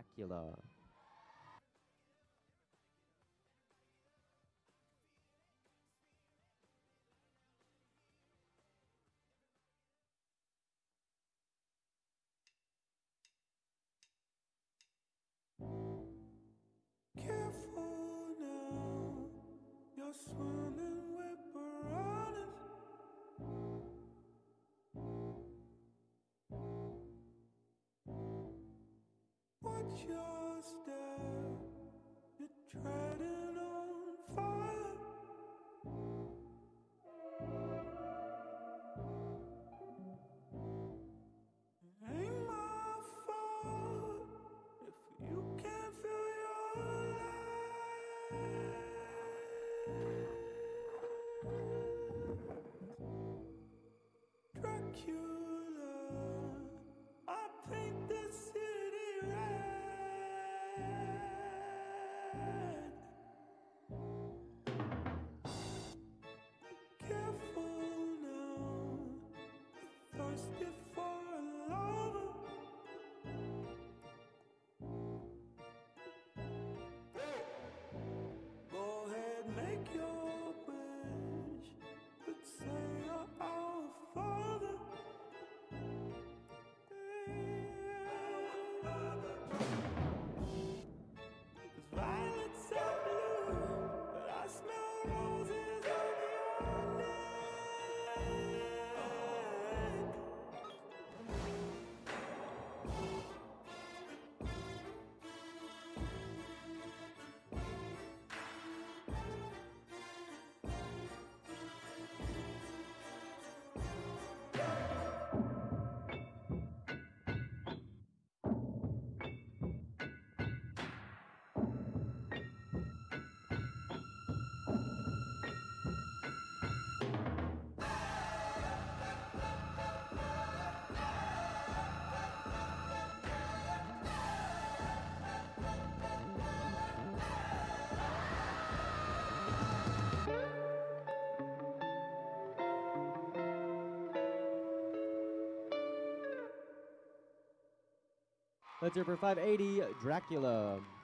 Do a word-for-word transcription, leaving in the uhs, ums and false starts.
Dracula. Careful now, you're swimming with piranhas. Watch your step, you're treading on fire. It ain't my fault if you can't feel your light. Dracula, I paint this city red. Careful now, thirsty for love. Go ahead, make your wish, but say you're our Father. Cause violets are blue, but I smell roses on your neck. Let's hear for five eighty, Dracula.